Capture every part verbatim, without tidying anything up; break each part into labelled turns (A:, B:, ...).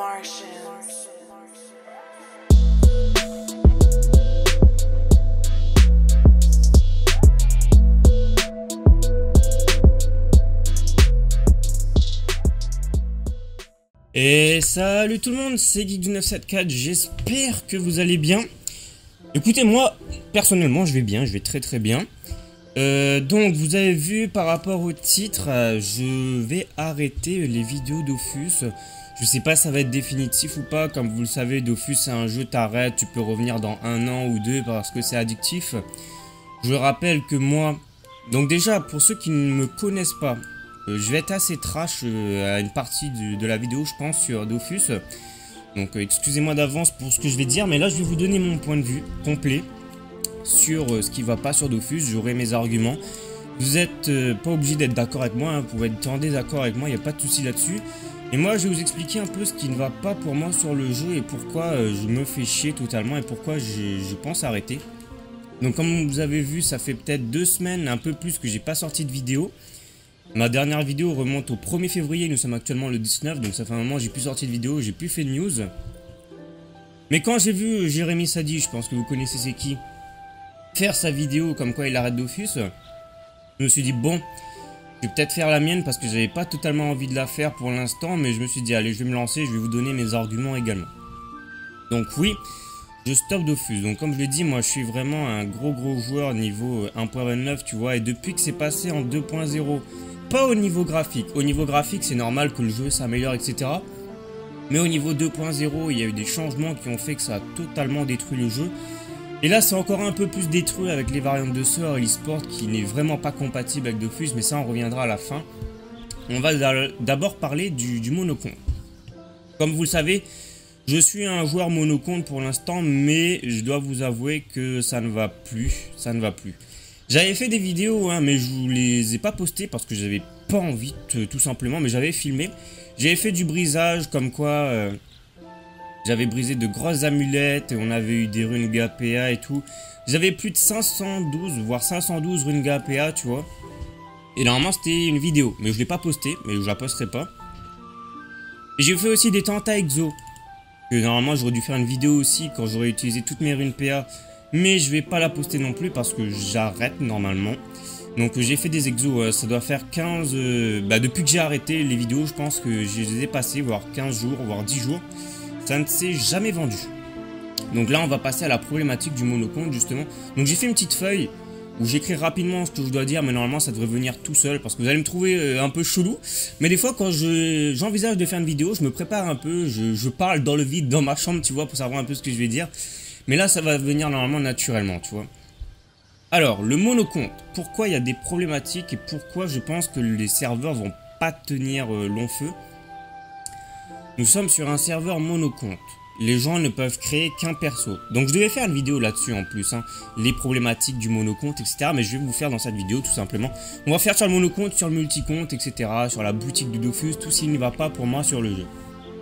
A: Martians.
B: Et salut tout le monde, c'est Geek du neuf cent soixante-quatre, j'espère que vous allez bien. Écoutez, moi, personnellement, je vais bien, je vais très très bien. Euh, donc, vous avez vu par rapport au titre, euh, je vais arrêter les vidéos Dofus. Je sais pas si ça va être définitif ou pas, comme vous le savez, Dofus c'est un jeu, t'arrêtes, tu peux revenir dans un an ou deux parce que c'est addictif. Je rappelle que moi, donc déjà, pour ceux qui ne me connaissent pas, Euh, je vais être assez trash euh, à une partie de, de la vidéo, je pense, sur Dofus. Donc, euh, excusez-moi d'avance pour ce que je vais dire, mais là, je vais vous donner mon point de vue complet sur euh, ce qui va pas sur Dofus. J'aurai mes arguments. Vous n'êtes euh, pas obligé d'être d'accord avec moi, hein. Vous pouvez être en désaccord avec moi, il n'y a pas de souci là-dessus. Et moi, je vais vous expliquer un peu ce qui ne va pas pour moi sur le jeu et pourquoi euh, je me fais chier totalement et pourquoi je, je pense arrêter. Donc, comme vous avez vu, ça fait peut-être deux semaines, un peu plus, que j'ai pas sorti de vidéo. Ma dernière vidéo remonte au premier février, nous sommes actuellement le dix-neuf, donc ça fait un moment j'ai plus sorti de vidéo, j'ai plus fait de news. Mais quand j'ai vu Jérémy Sadi, je pense que vous connaissez c'est qui, faire sa vidéo comme quoi il arrête Dofus, je me suis dit bon, je vais peut-être faire la mienne parce que j'avais pas totalement envie de la faire pour l'instant, mais je me suis dit allez, je vais me lancer, je vais vous donner mes arguments également. Donc oui, je stoppe Dofus. Donc comme je l'ai dit, moi je suis vraiment un gros gros joueur niveau un point vingt-neuf, tu vois, et depuis que c'est passé en deux point zéro, pas au niveau graphique. Au niveau graphique, c'est normal que le jeu s'améliore, et cetera. Mais au niveau deux point zéro, il y a eu des changements qui ont fait que ça a totalement détruit le jeu. Et là, c'est encore un peu plus détruit avec les variantes de sort et l'e-sport qui n'est vraiment pas compatible avec Dofus, mais ça, on reviendra à la fin. On va d'abord parler du, du monocompte. Comme vous le savez, je suis un joueur monocompte pour l'instant, mais je dois vous avouer que ça ne va plus. Ça ne va plus. J'avais fait des vidéos, hein, mais je vous les ai pas postées parce que j'avais pas envie, tout simplement, mais j'avais filmé. J'avais fait du brisage, comme quoi euh, j'avais brisé de grosses amulettes, et on avait eu des runes G A P A et tout. J'avais plus de cinq cent douze, voire cinq cent douze runes G A P A, tu vois. Et normalement, c'était une vidéo, mais je l'ai pas postée, mais je la posterai pas. Et j'ai fait aussi des tentas exo, que normalement, j'aurais dû faire une vidéo aussi quand j'aurais utilisé toutes mes runes P A. Mais je vais pas la poster non plus parce que j'arrête normalement. Donc j'ai fait des exos, euh, ça doit faire quinze... Euh, bah depuis que j'ai arrêté les vidéos, je pense que je les ai passés, voire quinze jours, voire dix jours. Ça ne s'est jamais vendu. Donc là on va passer à la problématique du monocompte justement. Donc j'ai fait une petite feuille où j'écris rapidement ce que je dois dire, mais normalement ça devrait venir tout seul. Parce que vous allez me trouver euh, un peu chelou. Mais des fois quand je j'envisage de faire une vidéo, je me prépare un peu, je, je parle dans le vide, dans ma chambre, tu vois, pour savoir un peu ce que je vais dire. Mais là, ça va venir normalement naturellement, tu vois. Alors, le monocompte. Pourquoi il y a des problématiques et pourquoi je pense que les serveurs vont pas tenir euh, long feu. Nous sommes sur un serveur monocompte. Les gens ne peuvent créer qu'un perso. Donc, je devais faire une vidéo là-dessus en plus, hein, les problématiques du monocompte, et cetera. Mais je vais vous faire dans cette vidéo, tout simplement. On va faire sur le monocompte, sur le multicompte, et cetera. Sur la boutique de Dofus, tout s'il ne va pas pour moi sur le jeu.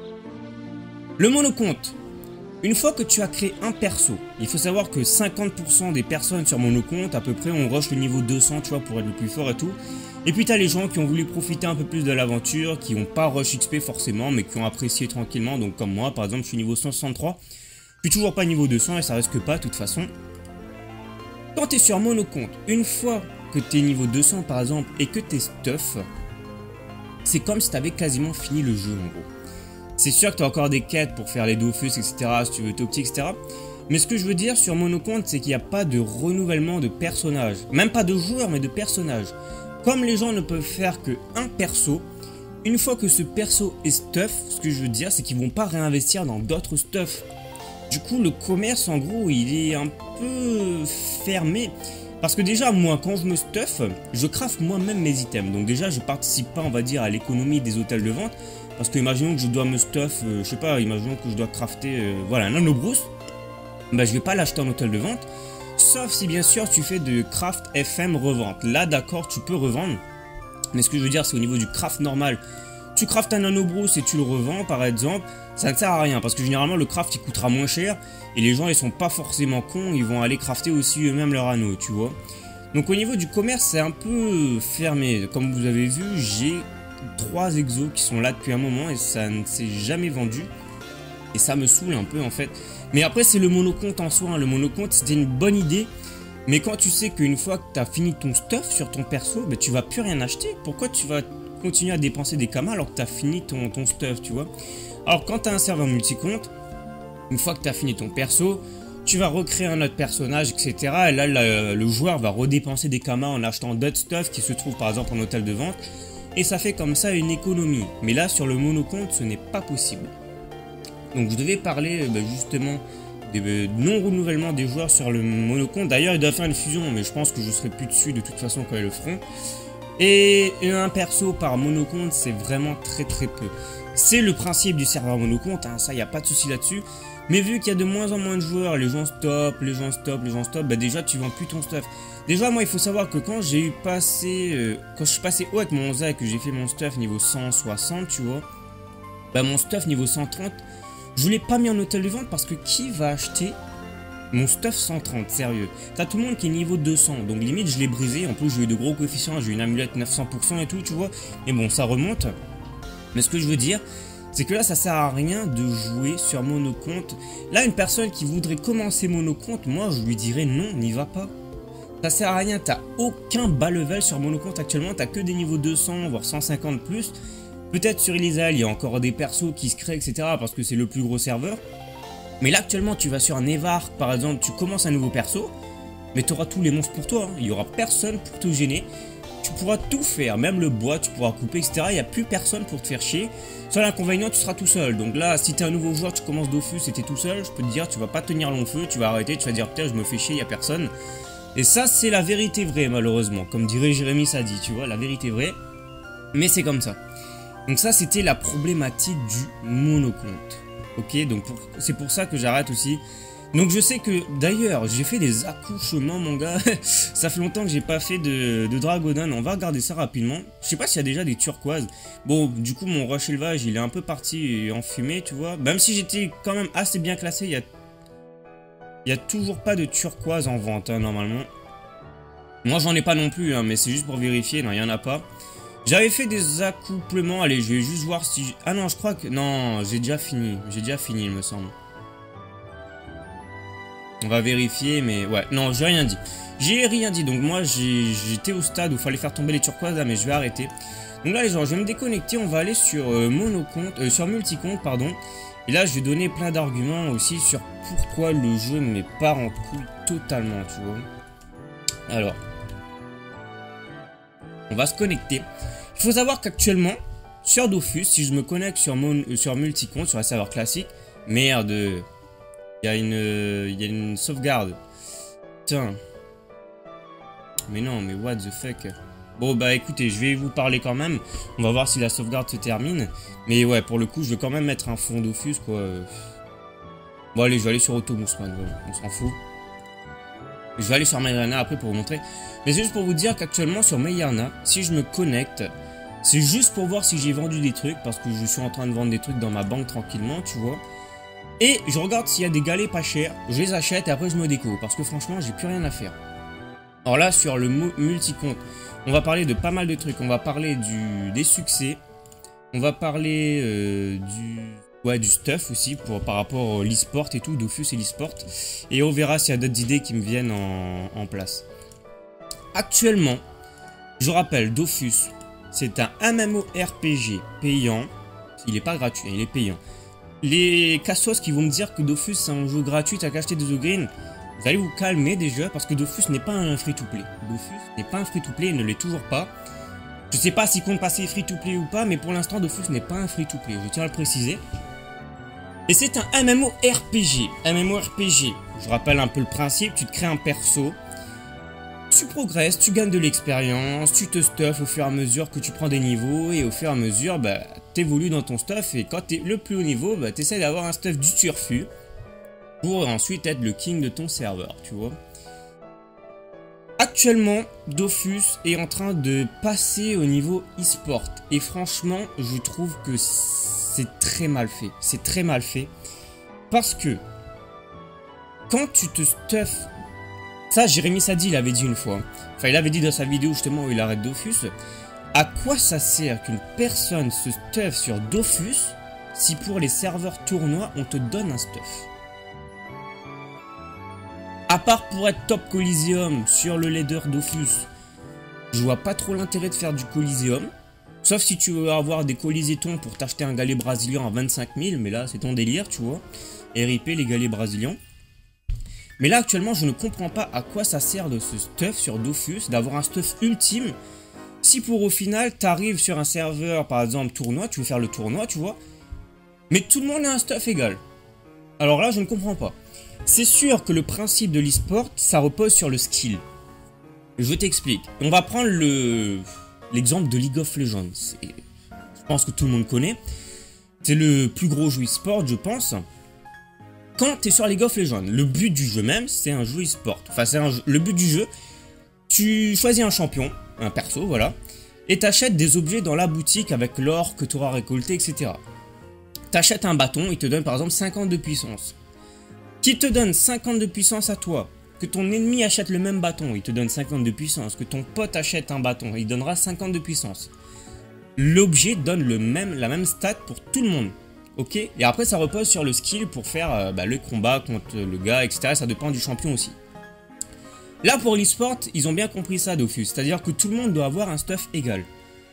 B: Le monocompte. Une fois que tu as créé un perso, il faut savoir que cinquante pour cent des personnes sur monocompte, à peu près, on rush le niveau deux cents, tu vois, pour être le plus fort et tout. Et puis tu as les gens qui ont voulu profiter un peu plus de l'aventure, qui n'ont pas rush X P forcément, mais qui ont apprécié tranquillement. Donc comme moi, par exemple, je suis niveau cent soixante-trois. Je suis toujours pas niveau deux cents et ça risque pas, de toute façon. Quand tu es sur monocompte, une fois que tu es niveau deux cents, par exemple, et que tu es stuff, c'est comme si tu avais quasiment fini le jeu, en gros. C'est sûr que tu as encore des quêtes pour faire les Dofus, et cetera, si tu veux t'opti, et cetera. Mais ce que je veux dire sur monocompte, c'est qu'il n'y a pas de renouvellement de personnages. Même pas de joueurs, mais de personnages. Comme les gens ne peuvent faire que un perso, une fois que ce perso est stuff, ce que je veux dire, c'est qu'ils vont pas réinvestir dans d'autres stuff. Du coup, le commerce, en gros, il est un peu fermé. Parce que déjà, moi, quand je me stuff, je craft moi-même mes items. Donc déjà, je participe pas, on va dire, à l'économie des hôtels de vente. Parce que imaginons que je dois me stuff, euh, je sais pas, imaginons que je dois crafter, euh, voilà, un nanobrousse. Bah, je vais pas l'acheter en hôtel de vente. Sauf si, bien sûr, tu fais de craft F M revente. Là, d'accord, tu peux revendre. Mais ce que je veux dire, c'est au niveau du craft normal. Tu craftes un nanobrousse et tu le revends, par exemple. Ça ne sert à rien. Parce que généralement, le craft, il coûtera moins cher. Et les gens, ils sont pas forcément cons. Ils vont aller crafter aussi eux-mêmes leur anneau, tu vois. Donc, au niveau du commerce, c'est un peu fermé. Comme vous avez vu, j'ai trois exos qui sont là depuis un moment et ça ne s'est jamais vendu. Et ça me saoule un peu en fait. Mais après c'est le monocompte en soi, hein. Le monocompte c'était une bonne idée. Mais quand tu sais qu'une fois que tu as fini ton stuff sur ton perso, bah, tu vas plus rien acheter. Pourquoi tu vas continuer à dépenser des kamas alors que tu as fini ton, ton stuff, tu vois? Alors quand tu as un serveur multicompte, une fois que tu as fini ton perso, tu vas recréer un autre personnage, et cetera. Et là, le, le joueur va redépenser des kamas en achetant d'autres stuff qui se trouvent par exemple en hôtel de vente. Et ça fait comme ça une économie. Mais là, sur le monocompte, ce n'est pas possible. Donc je devais parler bah, justement des non-renouvellement des joueurs sur le monocompte. D'ailleurs, ils doivent faire une fusion, mais je pense que je serai plus dessus de toute façon quand ils le feront. Et un perso par monocompte, c'est vraiment très très peu. C'est le principe du serveur monocompte, hein, ça, il n'y a pas de souci là-dessus. Mais vu qu'il y a de moins en moins de joueurs, les gens stop, les gens stop, les gens stop, bah déjà tu vends plus ton stuff. Déjà, moi, il faut savoir que quand j'ai eu passé, euh, quand je suis passé haut avec mon Oza et que j'ai fait mon stuff niveau cent soixante, tu vois, bah mon stuff niveau cent trente, je l'ai pas mis en hôtel de vente parce que qui va acheter mon stuff cent trente, sérieux? T'as tout le monde qui est niveau deux cents, donc limite je l'ai brisé. En plus j'ai eu de gros coefficients, j'ai eu une amulette neuf cents pour cent et tout, tu vois. Et bon, ça remonte. Mais ce que je veux dire, c'est que là ça sert à rien de jouer sur monocompte. Là, une personne qui voudrait commencer monocompte, moi je lui dirais non, n'y va pas. Ça sert à rien, t'as aucun bas level sur monocompte actuellement, t'as que des niveaux deux cents, voire cent cinquante plus. Peut-être sur Elisa, il y a encore des persos qui se créent, et cetera. Parce que c'est le plus gros serveur. Mais là, actuellement, tu vas sur un Nevark, par exemple, tu commences un nouveau perso. Mais tu auras tous les monstres pour toi. Hein. Il n'y aura personne pour te gêner. Tu pourras tout faire, même le bois, tu pourras couper, et cetera. Il n'y a plus personne pour te faire chier. Seul inconvénient, tu seras tout seul. Donc là, si tu es un nouveau joueur, tu commences Dofus et tu es tout seul, je peux te dire, tu vas pas tenir long feu, tu vas arrêter, tu vas dire, putain, je me fais chier, il n'y a personne. Et ça, c'est la vérité vraie, malheureusement. Comme dirait Jérémy Sadi, tu vois, la vérité vraie. Mais c'est comme ça. Donc ça, c'était la problématique du monocompte. Ok, donc c'est pour ça que j'arrête aussi. Donc je sais que, d'ailleurs, j'ai fait des accouchements, mon gars. Ça fait longtemps que j'ai pas fait de, de Dragonon. On va regarder ça rapidement. Je sais pas s'il y a déjà des turquoises. Bon, du coup, mon rush élevage, il est un peu parti en fumée, tu vois. Même si j'étais quand même assez bien classé, il y a, il y a toujours pas de turquoise en vente, hein, normalement. Moi, j'en ai pas non plus, hein, mais c'est juste pour vérifier. Non, il y en a pas. J'avais fait des accouplements, allez, je vais juste voir si... Ah non, je crois que... Non, j'ai déjà fini, j'ai déjà fini, il me semble. On va vérifier, mais... Ouais, non, j'ai rien dit. J'ai rien dit, donc moi, j'étais au stade où il fallait faire tomber les turquoises, là, mais je vais arrêter. Donc là, les gens, je vais me déconnecter, on va aller sur euh, monocompte, euh, sur multicompte, pardon. Et là, je vais donner plein d'arguments aussi sur pourquoi le jeu ne met pas en couille totalement, tu vois. Alors... On va se connecter. Il faut savoir qu'actuellement, sur Dofus, si je me connecte sur, mon, sur multicompte, sur un serveur classique, merde, il y a une, il y a une sauvegarde. Putain. Mais non, mais what the fuck. Bon, bah écoutez, je vais vous parler quand même. On va voir si la sauvegarde se termine. Mais ouais, pour le coup, je vais quand même mettre un fond Dofus, quoi. Bon, allez, je vais aller sur Automousman, voilà, on s'en fout. Je vais aller sur Mayarna après pour vous montrer. Mais c'est juste pour vous dire qu'actuellement sur Mayarna, si je me connecte, c'est juste pour voir si j'ai vendu des trucs. Parce que je suis en train de vendre des trucs dans ma banque tranquillement, tu vois. Et je regarde s'il y a des galets pas chers. Je les achète et après je me déco. Parce que franchement, j'ai plus rien à faire. Alors là, sur le multicompte, on va parler de pas mal de trucs. On va parler du, des succès. On va parler euh, du... Ouais, du stuff aussi pour, par rapport à l'e-sport et tout, Dofus et l'e-sport. Et on verra s'il y a d'autres idées qui me viennent en, en place. Actuellement, je rappelle, Dofus, c'est un MMORPG payant. Il n'est pas gratuit, il est payant. Les cassos qui vont me dire que Dofus c'est un jeu gratuit, t'as qu'à acheter des green, vous allez vous calmer déjà parce que Dofus n'est pas un free-to-play. Dofus n'est pas un free-to-play, il ne l'est toujours pas. Je sais pas s'il compte passer free-to-play ou pas, mais pour l'instant Dofus n'est pas un free-to-play, je tiens à le préciser. Et c'est un MMORPG. MMORPG, je rappelle un peu le principe, tu te crées un perso, tu progresses, tu gagnes de l'expérience, tu te stuffes au fur et à mesure que tu prends des niveaux, et au fur et à mesure, bah, t'évolues dans ton stuff, et quand t'es le plus haut niveau, bah, t'essaies d'avoir un stuff du turfu, pour ensuite être le king de ton serveur, tu vois. Actuellement, Dofus est en train de passer au niveau e-sport, et franchement, je trouve que c'est très mal fait, c'est très mal fait, parce que, quand tu te stuffes. Ça, Jérémy Sadi, il avait dit une fois. Enfin, il avait dit dans sa vidéo justement où il arrête Dofus. À quoi ça sert qu'une personne se stuff sur Dofus si pour les serveurs tournois, on te donne un stuff. À part pour être top Coliseum sur le leader Dofus, je vois pas trop l'intérêt de faire du Coliseum. Sauf si tu veux avoir des colisétons pour t'acheter un galet brésilien à vingt-cinq mille, mais là c'est ton délire, tu vois. R I P les galets brésiliens. Mais là actuellement je ne comprends pas à quoi ça sert de ce stuff sur Dofus, d'avoir un stuff ultime. Si pour au final t'arrives sur un serveur par exemple tournoi, tu veux faire le tournoi, tu vois. Mais tout le monde a un stuff égal. Alors là je ne comprends pas. C'est sûr que le principe de l'e-sport, ça repose sur le skill. Je t'explique. On va prendre le l'exemple de League of Legends. Je pense que tout le monde connaît. C'est le plus gros jeu e-sport, je pense. Quand tu es sur League of Legends, le but du jeu même, c'est un jeu e-sport. Enfin, c'est le but du jeu. Tu choisis un champion, un perso, voilà. Et tu achètes des objets dans la boutique avec l'or que tu auras récolté, et cetera. Tu achètes un bâton, il te donne par exemple cinquante de puissance. Qui te donne cinquante de puissance à toi, que ton ennemi achète le même bâton, il te donne cinquante de puissance, que ton pote achète un bâton, il donnera cinquante de puissance. L'objet donne le même, la même stat pour tout le monde, ok? Et après ça repose sur le skill pour faire euh, bah, le combat contre le gars, et cetera. Ça dépend du champion aussi. Là pour l'e-sport, ils ont bien compris ça Dofus, c'est-à-dire que tout le monde doit avoir un stuff égal.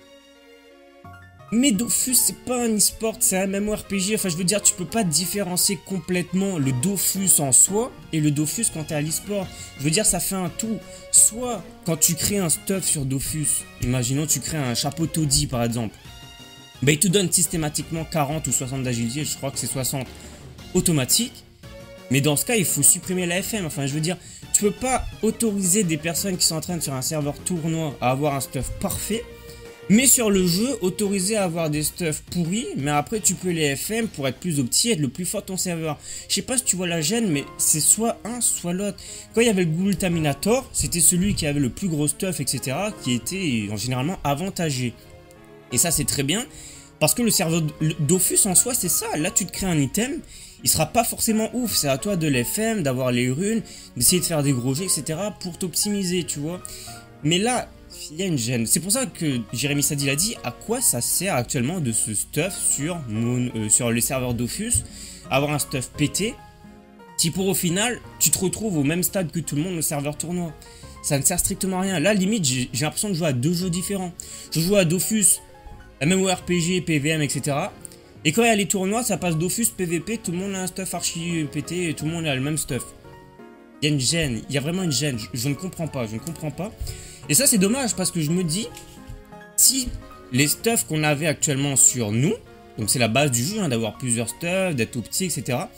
B: Mais Dofus c'est pas un e-sport, c'est un MMORPG, enfin je veux dire tu peux pas différencier complètement le Dofus en soi et le Dofus quand t'es à l'e-sport. Je veux dire ça fait un tout, soit quand tu crées un stuff sur Dofus, imaginons tu crées un chapeau taudis par exemple, bah il te donne systématiquement quarante ou soixante d'agilité, je crois que c'est soixante automatique, mais dans ce cas il faut supprimer la F M, enfin je veux dire tu peux pas autoriser des personnes qui s'entraînent sur un serveur tournoi à avoir un stuff parfait. Mais sur le jeu, autorisé à avoir des stuffs pourris, mais après tu peux les F M pour être plus opti et être le plus fort de ton serveur. Je sais pas si tu vois la gêne, mais c'est soit un, soit l'autre. Quand il y avait le Gultaminator, c'était celui qui avait le plus gros stuff, et cetera, qui était en généralement avantagé. Et ça c'est très bien, parce que le serveur Dofus en soi c'est ça, là tu te crées un item, il sera pas forcément ouf, c'est à toi de l'F M, d'avoir les runes, d'essayer de faire des gros jets, et cetera pour t'optimiser, tu vois. Mais là, il y a une gêne. C'est pour ça que Jérémy Sadi a dit à quoi ça sert actuellement de ce stuff sur, mon, euh, sur les serveurs Dofus, avoir un stuff pété, si pour au final tu te retrouves au même stade que tout le monde au serveur tournoi. Ça ne sert strictement à rien. Là limite j'ai l'impression de jouer à deux jeux différents. Je joue à Dofus, MMORPG, P V M, et cetera. Et quand il y a les tournois, ça passe Dofus, P V P, tout le monde a un stuff archi pété et tout le monde a le même stuff. Il y a une gêne, il y a vraiment une gêne, je, je ne comprends pas, je ne comprends pas. Et ça c'est dommage parce que je me dis, si les stuffs qu'on avait actuellement sur nous, donc c'est la base du jeu, hein, d'avoir plusieurs stuffs, d'être opti, et cetera.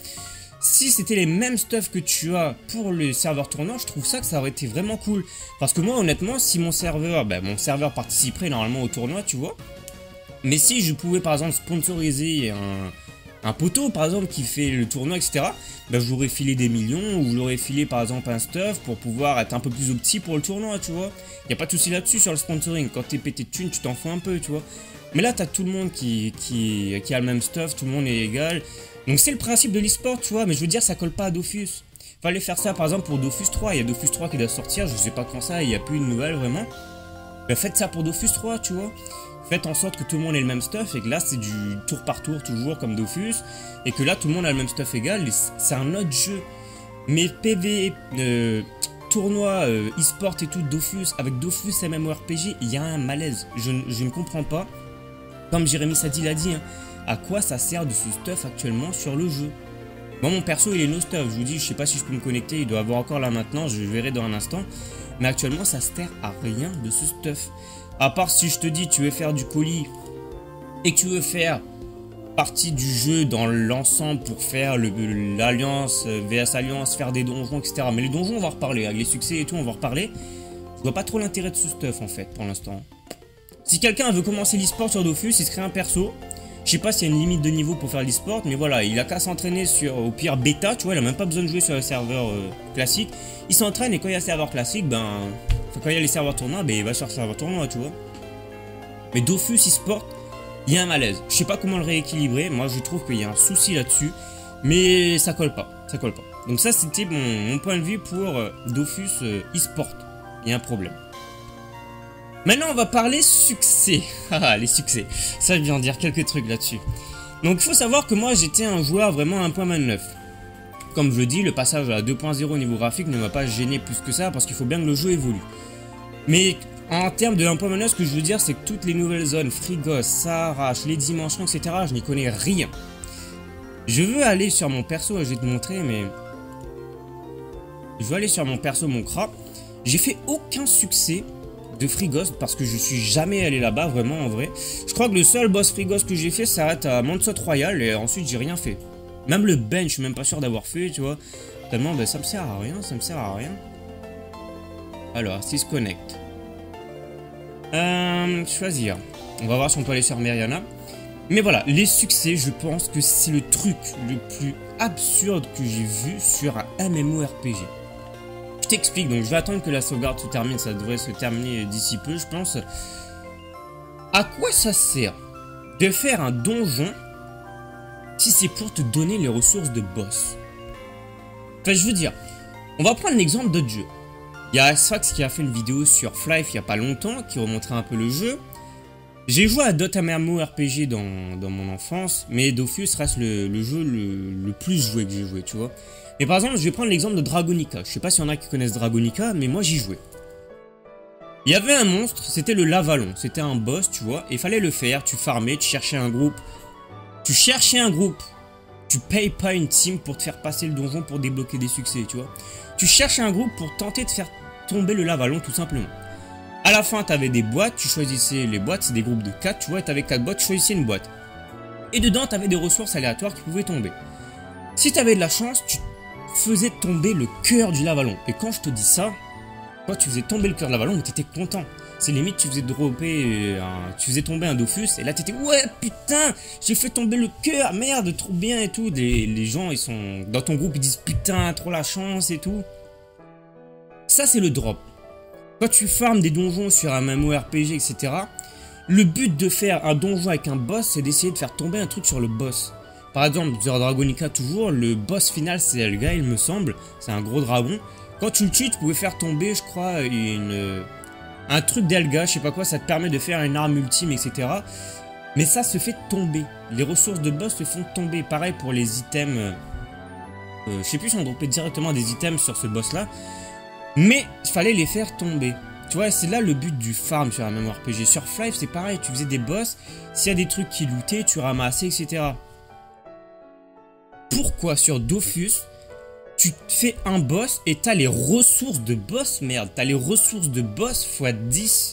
B: Si c'était les mêmes stuffs que tu as pour le serveur tournoi, je trouve ça que ça aurait été vraiment cool. Parce que moi honnêtement, si mon serveur, ben, mon serveur participerait normalement au tournoi, tu vois. Mais si je pouvais par exemple sponsoriser un... un poteau par exemple qui fait le tournoi, et cetera. Ben, je l'aurais filé des millions ou je l'aurais filé par exemple un stuff pour pouvoir être un peu plus opti pour le tournoi, tu vois. Il n'y a pas de souci là-dessus sur le sponsoring. Quand t'es pété de thunes, tu t'en fous un peu, tu vois. Mais là, t'as tout le monde qui, qui, qui a le même stuff, tout le monde est égal. Donc c'est le principe de l'e-sport, tu vois. Mais je veux dire, ça colle pas à Dofus. Fallait faire ça par exemple pour Dofus trois. Il y a Dofus trois qui doit sortir, je sais pas quand ça, il n'y a plus de nouvelles vraiment. Ben, faites ça pour Dofus trois, tu vois. Faites en sorte que tout le monde ait le même stuff et que là c'est du tour par tour toujours comme Dofus et que là tout le monde a le même stuff égal, c'est un autre jeu. Mais P V, euh, tournoi, euh, e-sport et tout, Dofus, avec Dofus MMORPG, il y a un malaise, je, je ne comprends pas. Comme Jérémy Sadi l'a dit, hein, à quoi ça sert de ce stuff actuellement sur le jeu. Moi mon perso il est no stuff, je vous dis, je sais pas si je peux me connecter, il doit avoir encore là maintenant, je verrai dans un instant. Mais actuellement ça sert à rien de ce stuff. À part si je te dis tu veux faire du colis et que tu veux faire partie du jeu dans l'ensemble pour faire l'alliance, V S Alliance, faire des donjons, et cetera. Mais les donjons on va en reparler, avec les succès et tout on va en reparler. Je vois pas trop l'intérêt de ce stuff en fait pour l'instant. Si quelqu'un veut commencer l'e-sport sur Dofus, il se crée un perso. Je sais pas s'il y a une limite de niveau pour faire l'e-sport, mais voilà, il a qu'à s'entraîner sur au pire bêta, tu vois, il a même pas besoin de jouer sur le serveur euh, classique. Il s'entraîne et quand il y a le serveur classique, ben... Enfin, quand il y a les serveurs tournois, ben il va sur le serveur tournoi, tu vois. Mais Dofus e-sport, il y a un malaise. Je sais pas comment le rééquilibrer, moi je trouve qu'il y a un souci là-dessus, mais ça colle pas, ça colle pas. Donc ça c'était mon, mon point de vue pour euh, Dofus euh, e-sport. Il y a un problème. Maintenant on va parler succès. Ah les succès, ça je viens de dire quelques trucs là-dessus. Donc il faut savoir que moi j'étais un joueur vraiment un point vingt-neuf. Comme je le dis, le passage à deux point zéro au niveau graphique ne m'a pas gêné plus que ça parce qu'il faut bien que le jeu évolue. Mais en termes de un point vingt-neuf, ce que je veux dire c'est que toutes les nouvelles zones, Frigos, Sahara, les dimensions, et cetera, je n'y connais rien. Je veux aller sur mon perso, je vais te montrer, mais... Je veux aller sur mon perso, mon cra. J'ai fait aucun succès de Frigos parce que je suis jamais allé là-bas, vraiment en vrai. Je crois que le seul boss Frigos que j'ai fait s'arrête à Montserrat Royal et ensuite j'ai rien fait. Même le bench, je suis même pas sûr d'avoir fait, tu vois. Tellement, ben, ça me sert à rien, ça me sert à rien. Alors, s'il se connecte. Euh, choisir. On va voir si on peut aller sur Meriana. Mais voilà, les succès, je pense que c'est le truc le plus absurde que j'ai vu sur un MMORPG. Je t'explique, donc je vais attendre que la sauvegarde se termine, ça devrait se terminer d'ici peu, je pense. À quoi ça sert de faire un donjon si c'est pour te donner les ressources de boss? Enfin, je veux dire, on va prendre l'exemple d'autres jeux. Il y a Asfax qui a fait une vidéo sur Flife il n'y a pas longtemps, qui remontrait un peu le jeu. J'ai joué à d'autres MMORPG dans, dans mon enfance, mais Dofus reste le, le jeu le, le plus joué que j'ai joué, tu vois. Mais par exemple, je vais prendre l'exemple de Dragonica. Je sais pas s'il y en a qui connaissent Dragonica, mais moi j'y jouais. Il y avait un monstre, c'était le Lavalon. C'était un boss, tu vois, et il fallait le faire. Tu farmais, tu cherchais un groupe. Tu cherchais un groupe. Tu payes pas une team pour te faire passer le donjon pour débloquer des succès, tu vois. Tu cherchais un groupe pour tenter de faire tomber le Lavalon, tout simplement. À la fin, tu avais des boîtes, tu choisissais les boîtes, c'est des groupes de quatre, tu vois, tu avais quatre boîtes, tu choisissais une boîte. Et dedans, tu avais des ressources aléatoires qui pouvaient tomber. Si tu avais de la chance, tu faisais tomber le cœur du Lavalon. Et quand je te dis ça, quand tu faisais tomber le cœur de Lavalon, tu étais content. C'est limite, tu faisais dropper, un, tu faisais tomber un Dofus, et là tu étais, ouais, putain, j'ai fait tomber le cœur, merde, trop bien et tout. Les, les gens, ils sont dans ton groupe, ils disent, putain, trop la chance et tout. Ça, c'est le drop. Quand tu farmes des donjons sur un MMORPG, et cetera, le but de faire un donjon avec un boss, c'est d'essayer de faire tomber un truc sur le boss. Par exemple, sur Dragonica toujours, le boss final, c'est Elga, il me semble. C'est un gros dragon. Quand tu le tues, tu pouvais faire tomber, je crois, une, un truc d'Elga, je sais pas quoi, ça te permet de faire une arme ultime, et cetera. Mais ça se fait tomber. Les ressources de boss se font tomber. Pareil pour les items. Euh, je sais plus si on dropait directement des items sur ce boss-là. Mais il fallait les faire tomber. Tu vois, c'est là le but du farm sur un MMORPG. Sur Flife, c'est pareil, tu faisais des boss, s'il y a des trucs qui lootaient, tu ramassais, et cetera. Pourquoi sur Dofus, tu fais un boss et t'as les ressources de boss, merde, t'as les ressources de boss fois dix.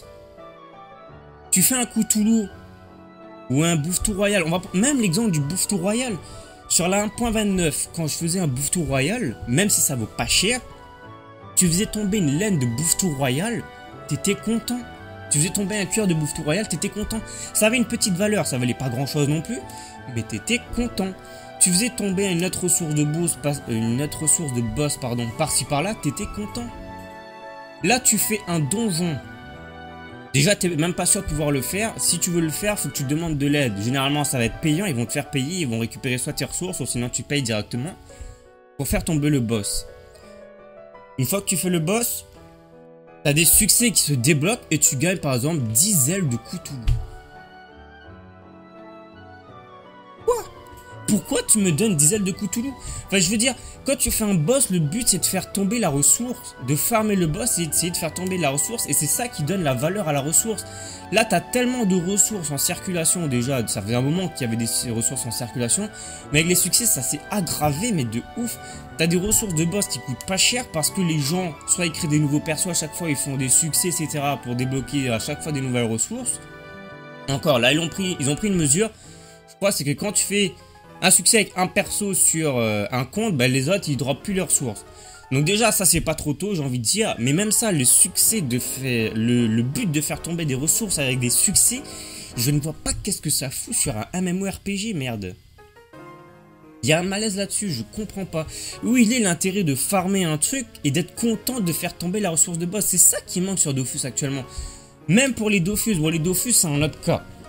B: Tu fais un Cthulhu ou un Bouffe-Tout Royal, on va même l'exemple du Bouffe-Tout Royal. Sur la un point vingt-neuf, quand je faisais un Bouffe-Tout Royal, même si ça vaut pas cher, tu faisais tomber une laine de Bouffe-Tout Royal, t'étais content. Tu faisais tomber un cuir de Bouffe-Tout Royal, t'étais content. Ça avait une petite valeur, ça valait pas grand chose non plus, mais t'étais content. Tu faisais tomber une autre ressource de boss, une autre ressource de boss, pardon, par-ci par-là, t'étais content. Là, tu fais un donjon. Déjà, t'es même pas sûr de pouvoir le faire. Si tu veux le faire, faut que tu demandes de l'aide. Généralement, ça va être payant, ils vont te faire payer, ils vont récupérer soit tes ressources, ou sinon tu payes directement pour faire tomber le boss. Une fois que tu fais le boss, tu as des succès qui se débloquent et tu gagnes par exemple dix ailes de Cthulhu. Quoi? Pourquoi tu me donnes dix ailes de Cthulhu? Enfin, je veux dire, quand tu fais un boss, le but c'est de faire tomber la ressource, de farmer le boss et d'essayer de faire tomber la ressource, et c'est ça qui donne la valeur à la ressource. Là, tu as tellement de ressources en circulation déjà, ça faisait un moment qu'il y avait des ressources en circulation, mais avec les succès, ça s'est aggravé, mais de ouf. Tu as des ressources de boss qui coûtent pas cher parce que les gens, soit ils créent des nouveaux persos à chaque fois, ils font des succès, et cetera pour débloquer à chaque fois des nouvelles ressources. Encore, là, ils ont pris, ils ont pris une mesure, je crois, c'est que quand tu fais un succès avec un perso sur euh, un compte, bah, les autres, ils droppent plus leurs sources. Donc déjà, ça c'est pas trop tôt, j'ai envie de dire, mais même ça, le succès de faire, le, le but de faire tomber des ressources avec des succès, je ne vois pas qu'est-ce que ça fout sur un MMORPG, merde. Il y a un malaise là-dessus, je comprends pas. Où il est l'intérêt de farmer un truc et d'être content de faire tomber la ressource de boss? C'est ça qui manque sur Dofus actuellement. Même pour les Dofus, bon les Dofus c'est un autre cas.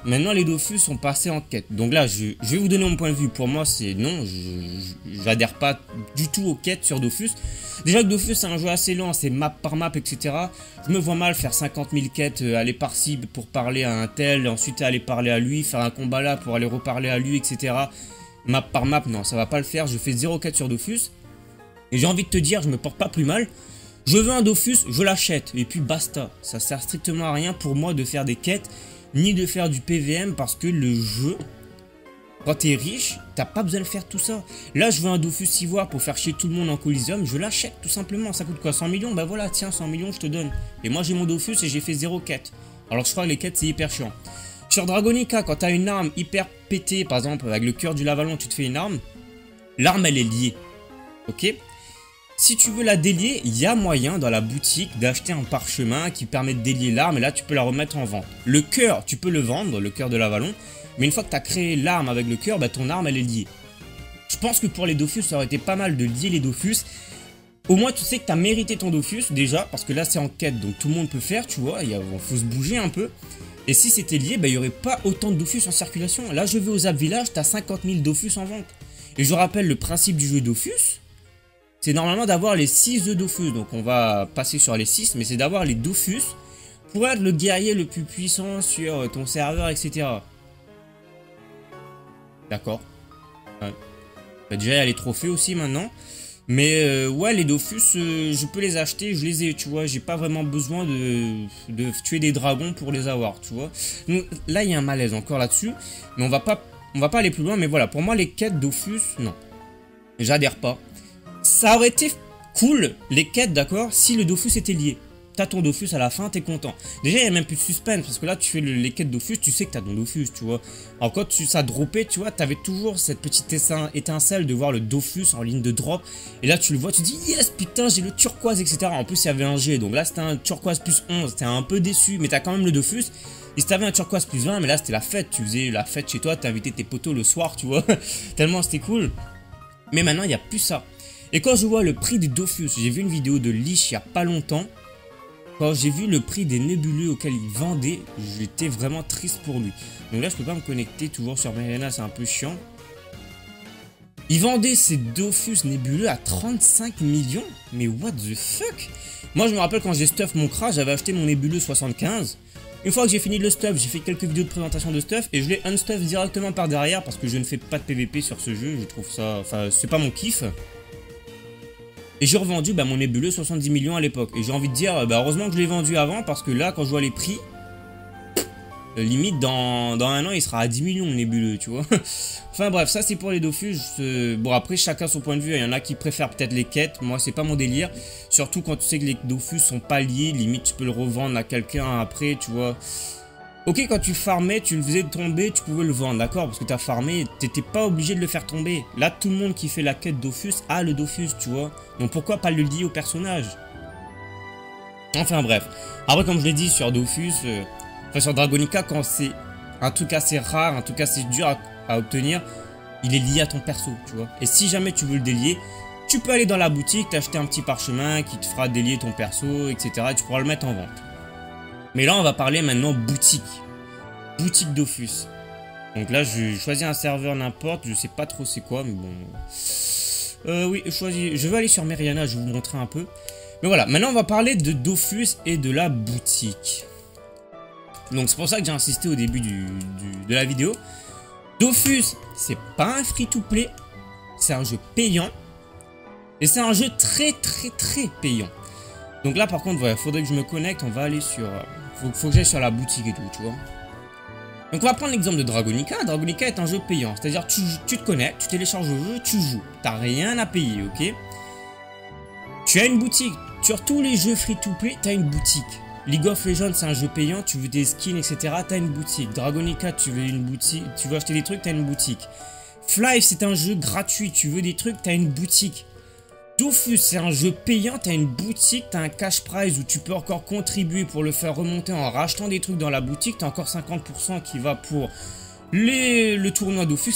B: maintenant les Dofus sont passés en quête. Donc là, je, je vais vous donner mon point de vue. Pour moi, c'est non, j'adhère pas du tout aux quêtes sur Dofus. Déjà que Dofus, c'est un jeu assez lent, c'est map par map, et cetera. Je me vois mal faire cinquante mille quêtes, euh, aller par-ci pour parler à un tel, ensuite aller parler à lui, faire un combat là pour aller reparler à lui, et cetera. Map par map, non, ça va pas le faire. Je fais zéro quête sur Dofus. Et j'ai envie de te dire, je me porte pas plus mal. Je veux un Dofus, je l'achète. Et puis basta. Ça sert strictement à rien pour moi de faire des quêtes, ni de faire du P V M, parce que le jeu, quand t'es riche, t'as pas besoin de faire tout ça. Là, je veux un Dofus Ivoire pour faire chier tout le monde en Coliseum, je l'achète tout simplement. Ça coûte quoi, cent millions? Bah voilà, tiens, cent millions, je te donne. Et moi, j'ai mon Dofus et j'ai fait zéro quête. Alors, je crois que les quêtes, c'est hyper chiant. Sur Dragonica, quand t'as une arme hyper pétée, par exemple, avec le cœur du Lavalon, tu te fais une arme, l'arme, elle est liée. Ok? Si tu veux la délier, il y a moyen dans la boutique d'acheter un parchemin qui permet de délier l'arme et là tu peux la remettre en vente. Le cœur, tu peux le vendre, le cœur de l'Avalon, mais une fois que tu as créé l'arme avec le cœur, bah, ton arme elle est liée. Je pense que pour les Dofus, ça aurait été pas mal de lier les Dofus. Au moins tu sais que tu as mérité ton Dofus déjà, parce que là c'est en quête donc tout le monde peut faire, tu vois, il faut se bouger un peu. Et si c'était lié, bah, il n'y aurait pas autant de Dofus en circulation. Là je vais aux Zap Village, tu as cinquante mille Dofus en vente. Et je rappelle le principe du jeu Dofus. C'est normalement d'avoir les six œufs Dofus, donc on va passer sur les six, mais c'est d'avoir les Dofus pour être le guerrier le plus puissant sur ton serveur, et cetera. D'accord. Ouais. Bah déjà il y a les trophées aussi maintenant. Mais euh, ouais, les Dofus, euh, je peux les acheter, je les ai, tu vois. J'ai pas vraiment besoin de, de tuer des dragons pour les avoir, tu vois. Donc là il y a un malaise encore là-dessus, mais on va pas, on va pas aller plus loin. Mais voilà, pour moi les quêtes Dofus, non. J'adhère pas. Ça aurait été cool, les quêtes, d'accord, si le Dofus était lié. T'as ton Dofus à la fin, t'es content. Déjà, il n'y a même plus de suspense, parce que là, tu fais le, les quêtes Dofus, tu sais que t'as ton Dofus, tu vois. Alors, quand tu, ça droppait, tu vois, t'avais toujours cette petite étincelle de voir le Dofus en ligne de drop. Et là, tu le vois, tu dis, yes, putain, j'ai le turquoise, et cetera. En plus, il y avait un G, donc là, c'était un turquoise plus onze. T'es un peu déçu, mais t'as quand même le Dofus. Et si t'avais un turquoise plus vingt, mais là, c'était la fête. Tu faisais la fête chez toi, t'invitais tes potos le soir, tu vois. Tellement c'était cool. Mais maintenant, il n'y a plus ça. Et quand je vois le prix des Dofus, j'ai vu une vidéo de Lich il n'y a pas longtemps. Quand j'ai vu le prix des nébuleux auxquels il vendait, j'étais vraiment triste pour lui. Donc là, je peux pas me connecter toujours sur Mariana, c'est un peu chiant. Il vendait ses Dofus nébuleux à trente-cinq millions. Mais what the fuck? Moi, je me rappelle quand j'ai stuff mon crash, j'avais acheté mon nébuleux soixante-quinze. Une fois que j'ai fini le stuff, j'ai fait quelques vidéos de présentation de stuff et je l'ai unstuff directement par derrière parce que je ne fais pas de P V P sur ce jeu. Je trouve ça, enfin, c'est pas mon kiff. Et j'ai revendu bah, mon nébuleux soixante-dix millions à l'époque. Et j'ai envie de dire, bah, heureusement que je l'ai vendu avant, parce que là, quand je vois les prix, euh, limite, dans, dans un an, il sera à dix millions, mon nébuleux, tu vois. Enfin bref, ça c'est pour les Dofus. Euh, bon, après, chacun son point de vue. Il y en a qui préfèrent peut-être les quêtes. Moi, c'est pas mon délire. Surtout quand tu sais que les Dofus sont pas liés. Limite, tu peux le revendre à quelqu'un après, tu vois. Ok, quand tu farmais, tu le faisais tomber, tu pouvais le vendre, d'accord? Parce que tu as farmé, t'étais pas obligé de le faire tomber. Là, tout le monde qui fait la quête Dofus a le Dofus, tu vois. Donc pourquoi pas le lier au personnage? Enfin bref. Après, comme je l'ai dit, sur Dofus, euh, enfin sur Dragonica, quand c'est un truc assez rare, un truc assez dur à, à obtenir, il est lié à ton perso, tu vois. Et si jamais tu veux le délier, tu peux aller dans la boutique, t'acheter un petit parchemin qui te fera délier ton perso, et cetera. Et tu pourras le mettre en vente. Mais là, on va parler maintenant boutique. Boutique Dofus. Donc là, je choisis un serveur n'importe. Je sais pas trop c'est quoi, mais bon. Euh, oui, je choisis. Je vais aller sur Mariana, je vais vous montrer un peu. Mais voilà, maintenant, on va parler de Dofus et de la boutique. Donc, c'est pour ça que j'ai insisté au début du, du, de la vidéo. Dofus, c'est pas un free-to-play. C'est un jeu payant. Et c'est un jeu très, très, très payant. Donc là, par contre, il faudrait que je me connecte. On va aller sur... Faut, faut que j'aille sur la boutique et tout, tu vois. Donc on va prendre l'exemple de Dragonica. Dragonica est un jeu payant. C'est-à-dire, tu, tu te connectes, tu télécharges le jeu, tu joues. T'as rien à payer, ok? Tu as une boutique. Sur tous les jeux free-to-play, tu as une boutique. League of Legends, c'est un jeu payant. Tu veux des skins, et cetera. Tu as une boutique. Dragonica, tu veux une boutique. Tu veux acheter des trucs, tu as une boutique. Flive, c'est un jeu gratuit. Tu veux des trucs, tu as une boutique. Dofus, c'est un jeu payant, t'as une boutique, t'as un cash prize où tu peux encore contribuer pour le faire remonter en rachetant des trucs dans la boutique, t'as encore cinquante pour cent qui va pour les, le tournoi Dofus.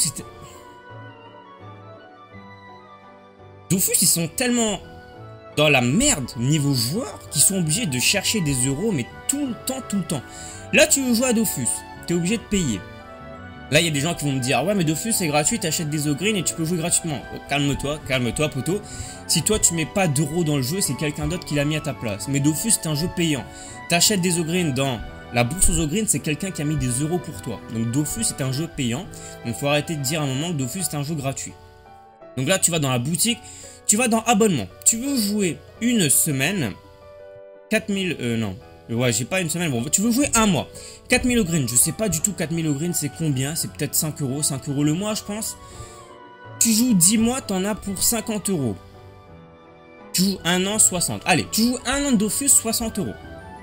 B: Dofus, ils sont tellement dans la merde niveau joueur qu'ils sont obligés de chercher des euros, mais tout le temps, tout le temps. Là, tu veux jouer à Dofus, t'es tu es obligé de payer. Là, il y a des gens qui vont me dire, ouais, mais Dofus, c'est gratuit, t'achètes des Ogreen et tu peux jouer gratuitement. Oh, calme-toi, calme-toi, poto. Si toi, tu mets pas d'euros dans le jeu, c'est quelqu'un d'autre qui l'a mis à ta place. Mais Dofus, c'est un jeu payant. T'achètes des Ogreen dans la bourse aux Ogreen, c'est quelqu'un qui a mis des euros pour toi. Donc, Dofus, c'est un jeu payant. Donc, faut arrêter de dire à un moment que Dofus, c'est un jeu gratuit. Donc là, tu vas dans la boutique, tu vas dans abonnement. Tu veux jouer une semaine, quatre mille, euh, non. Ouais, j'ai pas une semaine. Bon, tu veux jouer un mois. quatre mille au green. Je sais pas du tout quatre mille au green, c'est combien? C'est peut-être cinq euros. cinq euros le mois, je pense. Tu joues dix mois, t'en as pour cinquante euros. Tu joues un an, soixante. Allez, tu joues un an de Dofus, soixante euros.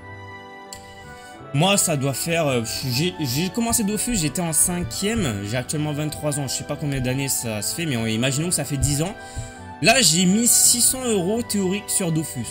B: Moi, ça doit faire... Euh, j'ai commencé Dofus, j'étais en cinquième. J'ai actuellement vingt-trois ans. Je sais pas combien d'années ça se fait, mais on, imaginons que ça fait dix ans. Là, j'ai mis six cents euros théoriques sur Dofus.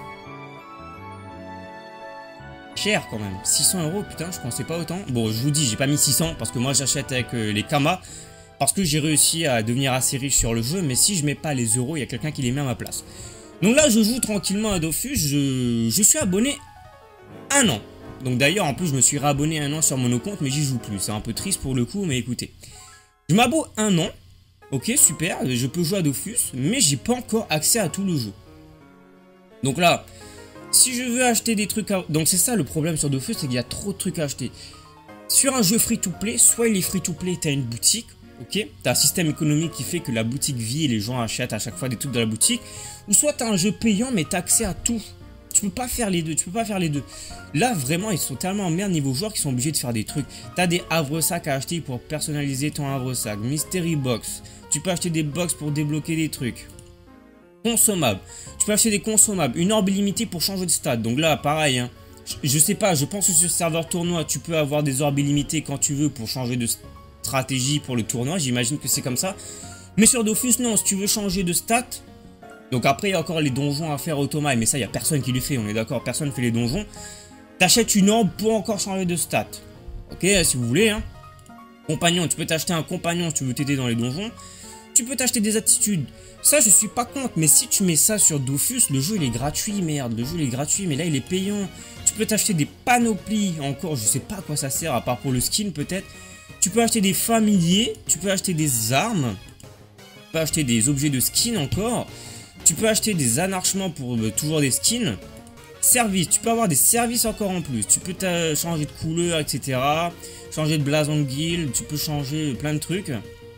B: Cher quand même, six cents euros, putain, je pensais pas autant. Bon, je vous dis, j'ai pas mis six cents parce que moi j'achète avec euh, les Kama, parce que j'ai réussi à devenir assez riche sur le jeu, mais si je mets pas les euros, il y a quelqu'un qui les met à ma place. Donc là, je joue tranquillement à Dofus, je, je suis abonné un an. Donc d'ailleurs, en plus, je me suis réabonné un an sur mon compte, mais j'y joue plus. C'est un peu triste pour le coup, mais écoutez. Je m'abonne un an, ok, super, je peux jouer à Dofus, mais j'ai pas encore accès à tout le jeu. Donc là... Si je veux acheter des trucs à... Donc c'est ça le problème sur Dofus, c'est qu'il y a trop de trucs à acheter. Sur un jeu free-to-play, soit il est free-to-play, t'as une boutique, ok. T'as un système économique qui fait que la boutique vit et les gens achètent à chaque fois des trucs de la boutique. Ou soit t'as un jeu payant mais t'as accès à tout. Tu peux pas faire les deux, tu peux pas faire les deux. Là vraiment ils sont tellement en merde niveau joueurs qu'ils sont obligés de faire des trucs. T'as des havre-sacs à acheter pour personnaliser ton havre-sac. Mystery box. Tu peux acheter des box pour débloquer des trucs. Consommables. Tu peux acheter des consommables. Une orbe illimitée pour changer de stade. Donc là, pareil. Hein. Je, je sais pas, je pense que sur ce serveur tournoi, tu peux avoir des orbes illimitées quand tu veux pour changer de stratégie pour le tournoi. J'imagine que c'est comme ça. Mais sur Dofus, non. Si tu veux changer de stat. Donc après, il y a encore les donjons à faire automatique. Mais ça, il n'y a personne qui les fait. On est d'accord, personne ne fait les donjons. T'achètes une orbe pour encore changer de stat. Ok, si vous voulez. Hein. Compagnon, tu peux t'acheter un compagnon si tu veux t'aider dans les donjons. Tu peux t'acheter des attitudes. Ça, je suis pas contre, mais si tu mets ça sur Dofus, le jeu il est gratuit, merde, le jeu il est gratuit, mais là il est payant. Tu peux t'acheter des panoplies, encore, je sais pas à quoi ça sert, à part pour le skin peut-être. Tu peux acheter des familiers, tu peux acheter des armes, tu peux acheter des objets de skin encore. Tu peux acheter des anarchements pour euh, toujours des skins. Services, tu peux avoir des services encore en plus. Tu peux changer de couleur, et cetera. Changer de blason de guild, tu peux changer plein de trucs.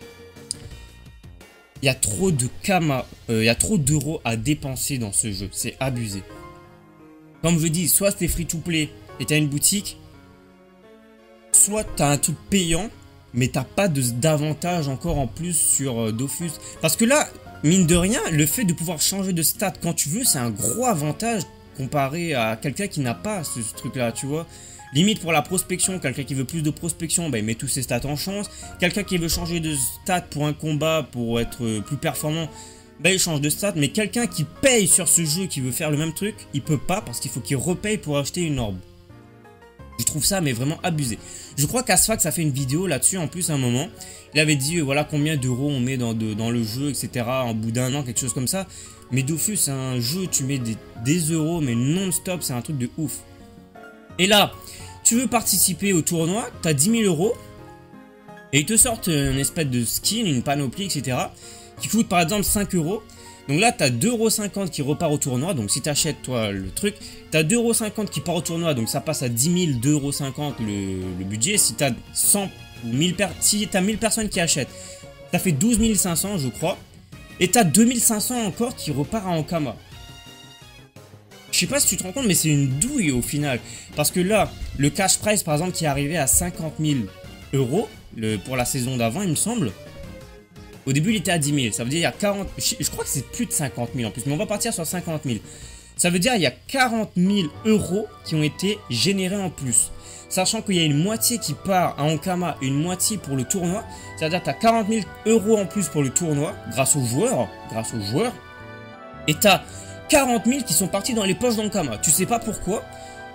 B: Il y a trop de kama, euh, il y a trop d'euros à dépenser dans ce jeu, c'est abusé. Comme je dis, soit c'est free to play et t'as une boutique, soit t'as un truc payant, mais t'as pas d'avantage encore en plus sur euh, Dofus. Parce que là, mine de rien, le fait de pouvoir changer de stat quand tu veux, c'est un gros avantage comparé à quelqu'un qui n'a pas ce, ce truc là, tu vois. Limite pour la prospection, quelqu'un qui veut plus de prospection, bah, il met tous ses stats en chance. Quelqu'un qui veut changer de stat pour un combat, pour être plus performant, bah, il change de stat. Mais quelqu'un qui paye sur ce jeu, qui veut faire le même truc, il peut pas parce qu'il faut qu'il repaye pour acheter une orbe. Je trouve ça mais vraiment abusé. Je crois qu'Asfax a fait une vidéo là-dessus en plus à un moment. Il avait dit euh, voilà combien d'euros on met dans, de, dans le jeu, et cetera. En bout d'un an, quelque chose comme ça. Mais Dofus, c'est un jeu, tu mets des, des euros, mais non-stop, c'est un truc de ouf. Et là, tu veux participer au tournoi, tu as dix mille euros, et ils te sortent une espèce de skin, une panoplie, et cetera, qui coûte par exemple cinq euros. Donc là, tu as deux euros cinquante qui repart au tournoi, donc si tu achètes toi le truc, tu as deux euros cinquante qui part au tournoi, donc ça passe à dix mille, deux euros cinquante le, le budget. Si tu as cent ou mille, per si tu as mille personnes qui achètent, ça fait douze mille cinq cents je crois, et tu as deux mille cinq cents encore qui repart à Ankama. Je sais pas si tu te rends compte, mais c'est une douille au final. Parce que là, le cash prize par exemple qui est arrivé à cinquante mille euros le, pour la saison d'avant, il me semble. Au début, il était à dix mille. Ça veut dire il y a quarante... Je, je crois que c'est plus de cinquante mille en plus, mais on va partir sur cinquante mille. Ça veut dire il y a quarante mille euros qui ont été générés en plus. Sachant qu'il y a une moitié qui part à Ankama et une moitié pour le tournoi. C'est-à-dire que tu as quarante mille euros en plus pour le tournoi, grâce aux joueurs. Grâce aux joueurs. Et tu as quarante mille qui sont partis dans les poches d'Ankama. Tu sais pas pourquoi.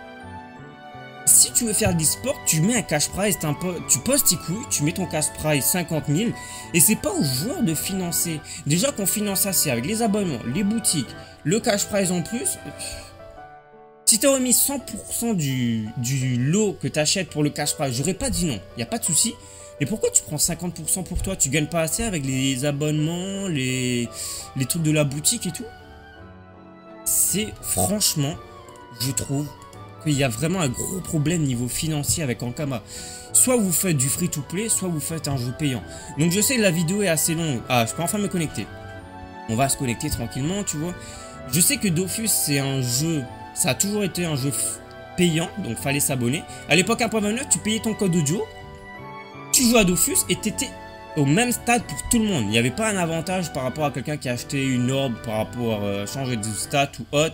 B: Si tu veux faire de l'e-sport, tu mets un cash prize, un tu postes tes couilles, tu mets ton cash prize cinquante mille. Et c'est pas aux joueurs de financer. Déjà qu'on finance assez avec les abonnements, les boutiques, le cash prize en plus. Si t'as remis cent pour cent du, du lot que t'achètes pour le cash prize, j'aurais pas dit non, y a pas de souci. Mais pourquoi tu prends cinquante pour cent pour toi? Tu gagnes pas assez avec les abonnements, les, les trucs de la boutique et tout? C'est franchement, je trouve qu'il y a vraiment un gros problème niveau financier avec Ankama. Soit vous faites du free-to-play, soit vous faites un jeu payant. Donc je sais que la vidéo est assez longue. Ah, je peux enfin me connecter. On va se connecter tranquillement, tu vois. Je sais que Dofus, c'est un jeu... Ça a toujours été un jeu payant, donc fallait s'abonner. À l'époque un point vingt-neuf, tu payais ton code audio. Tu jouais à Dofus et t'étais au même stade pour tout le monde. Il n'y avait pas un avantage par rapport à quelqu'un qui a acheté une orbe par rapport à euh, changer de stats ou autre.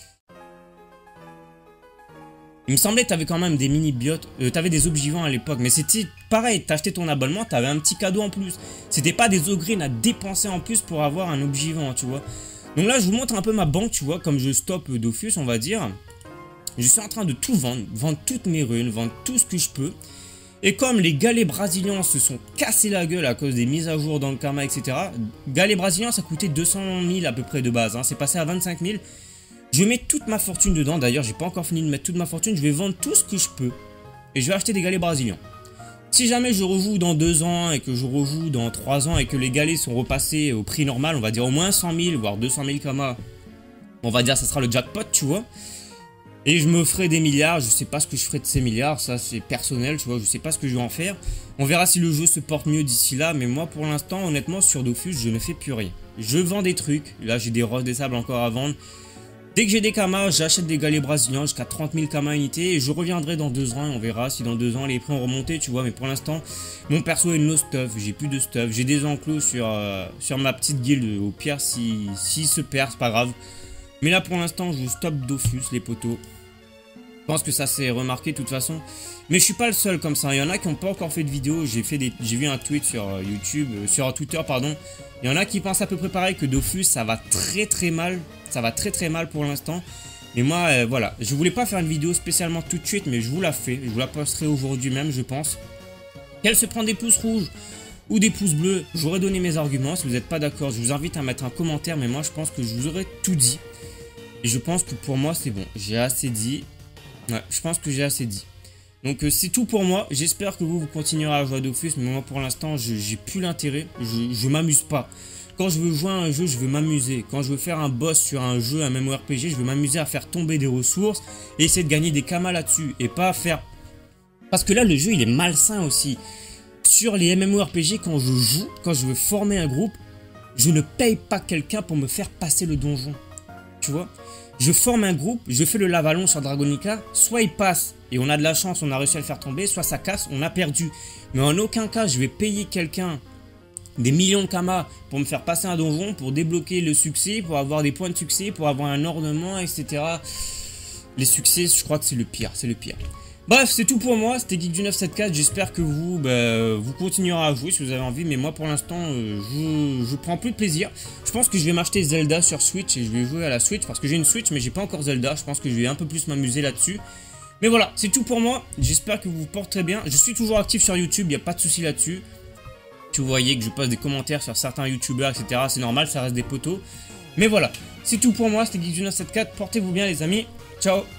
B: Il me semblait que tu avais quand même des mini-biotes, euh, tu avais des objivants à l'époque, mais c'était pareil, tu achetais ton abonnement, tu avais un petit cadeau en plus. C'était pas des ogrines à dépenser en plus pour avoir un objivant, tu vois. Donc là, je vous montre un peu ma banque, tu vois, comme je stoppe Dofus, on va dire. Je suis en train de tout vendre, vendre toutes mes runes, vendre tout ce que je peux. Et comme les galets brésiliens se sont cassés la gueule à cause des mises à jour dans le karma, et cetera. Galets brésiliens, ça coûtait deux cent mille à peu près de base, hein. C'est passé à vingt-cinq mille. Je mets toute ma fortune dedans. D'ailleurs, j'ai pas encore fini de mettre toute ma fortune. Je vais vendre tout ce que je peux. Et je vais acheter des galets brésiliens. Si jamais je rejoue dans deux ans et que je rejoue dans trois ans et que les galets sont repassés au prix normal, on va dire au moins cent mille, voire deux cent mille kamas, on va dire ça sera le jackpot, tu vois. Et je me ferai des milliards, je sais pas ce que je ferai de ces milliards, ça c'est personnel, tu vois, je sais pas ce que je vais en faire. On verra si le jeu se porte mieux d'ici là, mais moi pour l'instant, honnêtement, sur Dofus, je ne fais plus rien. Je vends des trucs, là j'ai des roses des sables encore à vendre. Dès que j'ai des kamas, j'achète des galets brésiliens jusqu'à trente mille kamas unités et je reviendrai dans deux ans et on verra si dans deux ans les prix ont remonté, tu vois. Mais pour l'instant, mon perso est no stuff, j'ai plus de stuff, j'ai des enclos sur, euh, sur ma petite guilde, au pire si, si se perd, c'est pas grave. Mais là pour l'instant, je stoppe Dofus, les potos. Je pense que ça s'est remarqué de toute façon. Mais je suis pas le seul comme ça, il y en a qui n'ont pas encore fait de vidéo, j'ai fait des, j'ai vu un tweet sur YouTube, euh, sur Twitter pardon. Il y en a qui pensent à peu près pareil que Dofus, ça va très très mal. Ça va très très mal pour l'instant. Mais moi, euh, voilà. Je voulais pas faire une vidéo spécialement tout de suite, mais je vous la fais. Je vous la posterai aujourd'hui même, je pense. Qu'elle se prend des pouces rouges ou des pouces bleus, j'aurais donné mes arguments. Si vous n'êtes pas d'accord, je vous invite à mettre un commentaire. Mais moi, je pense que je vous aurais tout dit. Et je pense que pour moi, c'est bon. J'ai assez dit. Ouais, je pense que j'ai assez dit. Donc euh, c'est tout pour moi. J'espère que vous, vous continuerez à jouer à Dofus. Mais moi, pour l'instant, j'ai plus l'intérêt. Je, je m'amuse pas. Quand je veux jouer à un jeu, je veux m'amuser. Quand je veux faire un boss sur un jeu, un MMORPG, je veux m'amuser à faire tomber des ressources et essayer de gagner des kamas là-dessus. Et pas faire... Parce que là, le jeu, il est malsain aussi. Sur les MMORPG, quand je joue, quand je veux former un groupe, je ne paye pas quelqu'un pour me faire passer le donjon. Tu vois? Je forme un groupe, je fais le lavalon sur Dragonica, soit il passe et on a de la chance, on a réussi à le faire tomber, soit ça casse, on a perdu. Mais en aucun cas, je vais payer quelqu'un des millions de kamas pour me faire passer un donjon, pour débloquer le succès, pour avoir des points de succès, pour avoir un ornement, et cetera. Les succès, je crois que c'est le pire, c'est le pire. Bref, c'est tout pour moi, c'était Geek du neuf cent soixante-quatorze, j'espère que vous, bah, vous continuerez à jouer si vous avez envie, mais moi pour l'instant, euh, je, je prends plus de plaisir. Je pense que je vais m'acheter Zelda sur Switch et je vais jouer à la Switch, parce que j'ai une Switch, mais j'ai pas encore Zelda, je pense que je vais un peu plus m'amuser là-dessus. Mais voilà, c'est tout pour moi, j'espère que vous vous porterez bien. Je suis toujours actif sur YouTube, il n'y a pas de souci là-dessus. Vous voyez que je passe des commentaires sur certains youtubeurs, et cetera. C'est normal, ça reste des potos. Mais voilà, c'est tout pour moi, c'était Geek du neuf cent soixante-quatorze. Portez-vous bien les amis. Ciao.